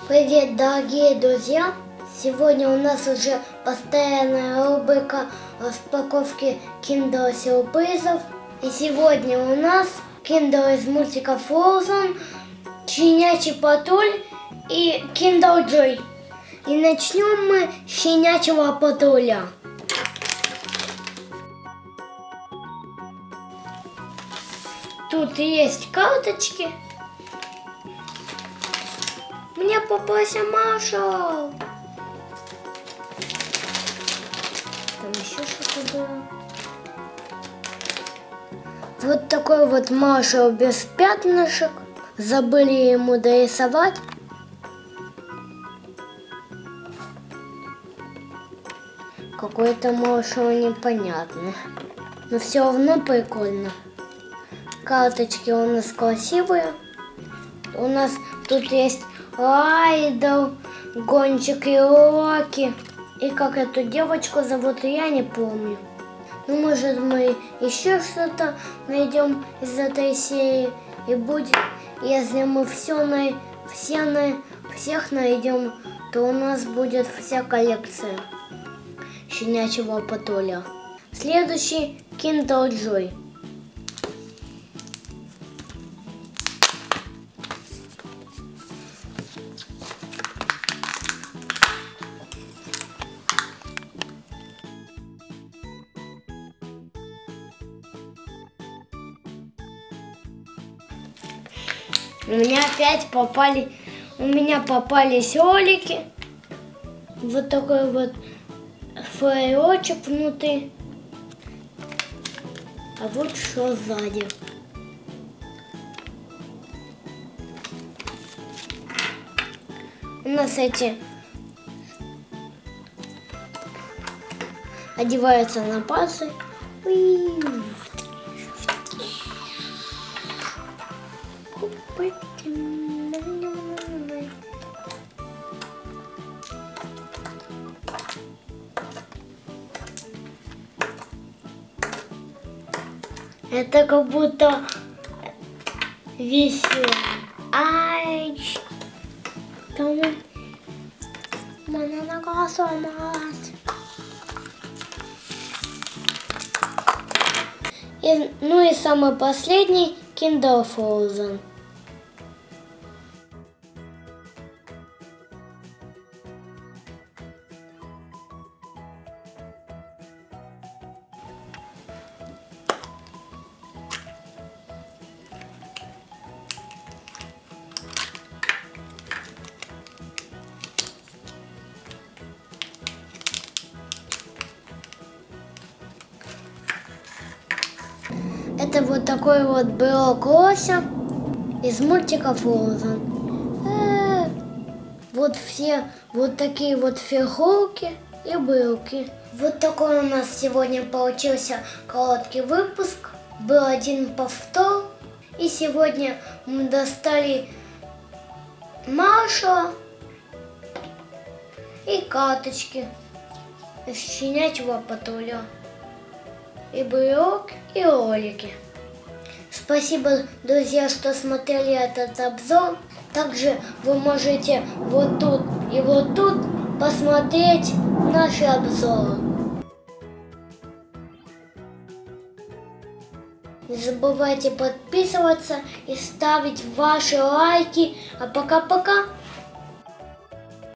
Привет, дорогие друзья! Сегодня у нас уже постоянная рубрика распаковки киндер-сюрпризов. И сегодня у нас киндер из мультика Frozen, Щенячий патруль и Kinder Joy. И начнем мы с Щенячьего патруля. Тут есть карточки. Мне попался Маша. Там еще что-то было. Вот такой вот Маша без пятнышек. Забыли ему дорисовать. Какой-то Маша непонятный. Но все равно прикольно. Карточки у нас красивые. У нас тут есть Райдер, Гончик и Рокки. И как эту девочку зовут, я не помню. Ну, может, мы еще что-то найдем из этой серии. И будет, если мы всех найдем, то у нас будет вся коллекция Щенячьего патруля. Следующий Kinder Joy. У меня попались ролики. Вот такой вот флаерочек внутри. А вот что сзади. У нас эти одеваются на пальцы. Это как будто весело. Ай, там моя нога сломалась. Ну и самый последний Kinder Frozen. Это вот такой вот брелок Рося из мультика Frozen. Вот все вот такие вот фигурки и брелки. Вот такой у нас сегодня получился короткий выпуск. Был один повтор. И сегодня мы достали Машу и карточки из Щенячьего патруля. И брелок, и ролики. Спасибо, друзья, что смотрели этот обзор. Также вы можете вот тут и вот тут посмотреть наши обзоры. Не забывайте подписываться и ставить ваши лайки. А пока-пока.